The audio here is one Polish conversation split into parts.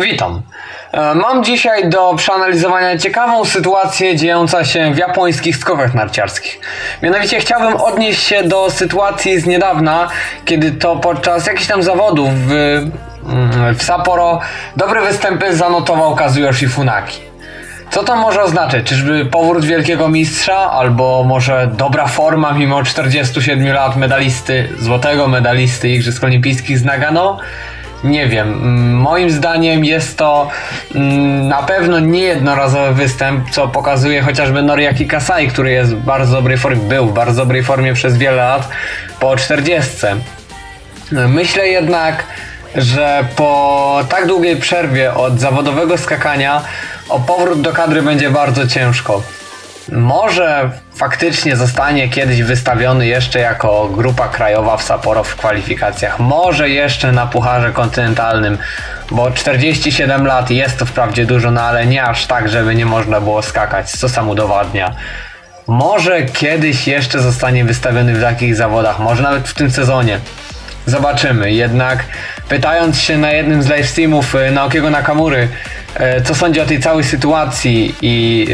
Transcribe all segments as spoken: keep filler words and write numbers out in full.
Witam. Mam dzisiaj do przeanalizowania ciekawą sytuację dziejącą się w japońskich skokach narciarskich. Mianowicie chciałbym odnieść się do sytuacji z niedawna, kiedy to podczas jakichś tam zawodów w, w Sapporo dobre występy zanotował Kazuyoshi Funaki. Co to może oznaczać? Czyżby powrót wielkiego mistrza? Albo może dobra forma mimo czterdziestu siedmiu lat medalisty, złotego medalisty Igrzysk Olimpijskich z Nagano? Nie wiem, moim zdaniem jest to na pewno niejednorazowy występ, co pokazuje chociażby Noriaki Kasai, który jest w bardzo dobrej formie, był w bardzo dobrej formie przez wiele lat po czterdziestce. Myślę jednak, że po tak długiej przerwie od zawodowego skakania o powrót do kadry będzie bardzo ciężko. Może faktycznie zostanie kiedyś wystawiony jeszcze jako grupa krajowa w Sapporo w kwalifikacjach. Może jeszcze na Pucharze Kontynentalnym, bo czterdzieści siedem lat jest to wprawdzie dużo, no ale nie aż tak, żeby nie można było skakać, co sam udowadnia. Może kiedyś jeszcze zostanie wystawiony w takich zawodach, może nawet w tym sezonie. Zobaczymy. Jednak pytając się na jednym z live streamów Naokiego Nakamury, co sądzi o tej całej sytuacji i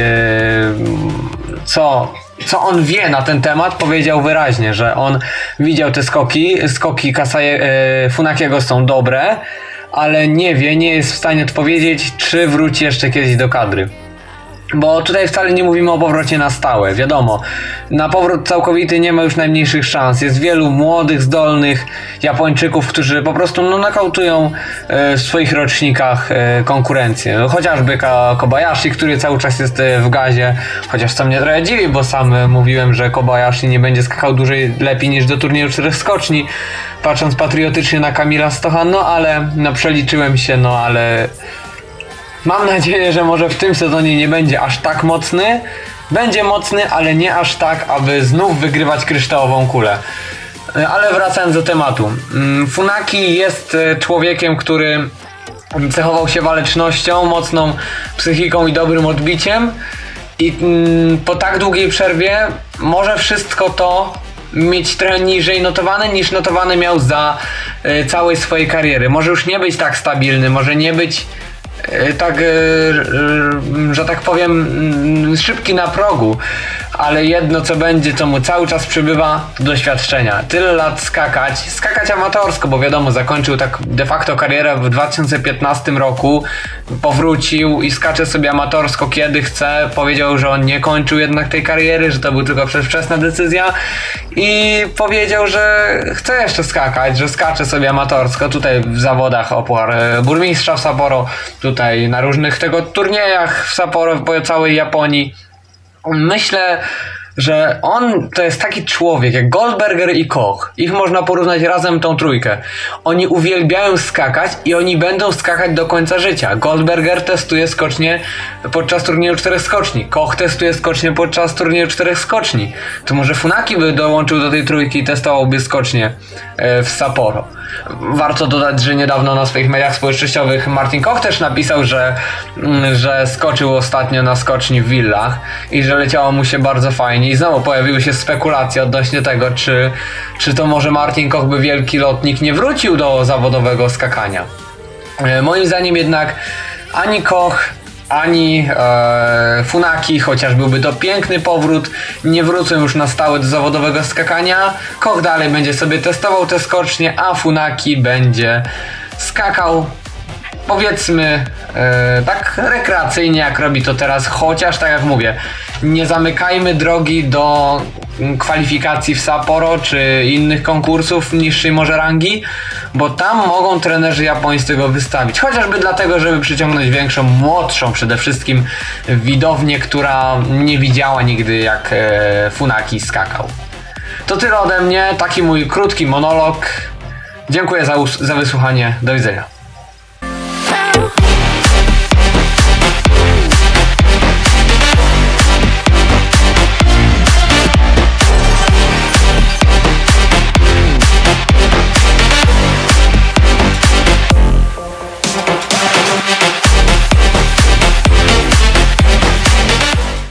yy, co, co on wie na ten temat, powiedział wyraźnie, że on widział te skoki, skoki Kasai, yy, Funakiego są dobre, ale nie wie, nie jest w stanie odpowiedzieć, czy wróci jeszcze kiedyś do kadry. Bo tutaj wcale nie mówimy o powrocie na stałe, wiadomo, na powrót całkowity nie ma już najmniejszych szans. Jest wielu młodych, zdolnych Japończyków, którzy po prostu no, nakautują e, w swoich rocznikach e, konkurencję. Chociażby Kobayashi, który cały czas jest w gazie, chociaż co mnie trochę dziwi, bo sam e, mówiłem, że Kobayashi nie będzie skakał dłużej lepiej niż do turnieju czterech skoczni, patrząc patriotycznie na Kamila Stocha, no ale no, przeliczyłem się, no ale... Mam nadzieję, że może w tym sezonie nie będzie aż tak mocny. Będzie mocny, ale nie aż tak, aby znów wygrywać kryształową kulę. Ale wracając do tematu. Funaki jest człowiekiem, który cechował się walecznością, mocną psychiką i dobrym odbiciem. I po tak długiej przerwie może wszystko to mieć trochę niżej notowane niż notowane miał za całej swojej kariery. Może już nie być tak stabilny, może nie być tak, że tak powiem, szybki na progu, ale jedno co będzie, co mu cały czas przybywa, to doświadczenia. Tyle lat skakać, skakać amatorsko, bo wiadomo, zakończył tak de facto karierę w dwa tysiące piętnastym roku, powrócił i skacze sobie amatorsko kiedy chce, powiedział, że on nie kończył jednak tej kariery, że to był tylko przedwczesna decyzja i powiedział, że chce jeszcze skakać, że skacze sobie amatorsko, tutaj w zawodach o Puchar Burmistrza w Sapporo, tutaj na różnych tego turniejach w Sapporo, po całej Japonii. Myślę, że on to jest taki człowiek jak Goldberger i Koch. Ich można porównać razem tą trójkę. Oni uwielbiają skakać i oni będą skakać do końca życia. Goldberger testuje skocznie podczas turnieju czterech skoczni. Koch testuje skocznie podczas turnieju czterech skoczni. To może Funaki by dołączył do tej trójki i testowałby skocznie w Sapporo. Warto dodać, że niedawno na swoich mediach społecznościowych Martin Koch też napisał, że, że skoczył ostatnio na skoczni w Villach i że leciało mu się bardzo fajnie i znowu pojawiły się spekulacje odnośnie tego, czy, czy to może Martin Koch by wielki lotnik nie wrócił do zawodowego skakania. Moim zdaniem jednak ani Koch, ani e, Funaki, chociaż byłby to piękny powrót, nie wrócą już na stałe do zawodowego skakania. Koch dalej będzie sobie testował te skocznie, a Funaki będzie skakał, powiedzmy, e, tak rekreacyjnie, jak robi to teraz, chociaż tak jak mówię, nie zamykajmy drogi do kwalifikacji w Sapporo czy innych konkursów niższej może rangi, bo tam mogą trenerzy japońscy go wystawić, chociażby dlatego, żeby przyciągnąć większą, młodszą przede wszystkim widownię, która nie widziała nigdy, jak e, Funaki skakał. To tyle ode mnie, taki mój krótki monolog. Dziękuję za, za wysłuchanie, do widzenia.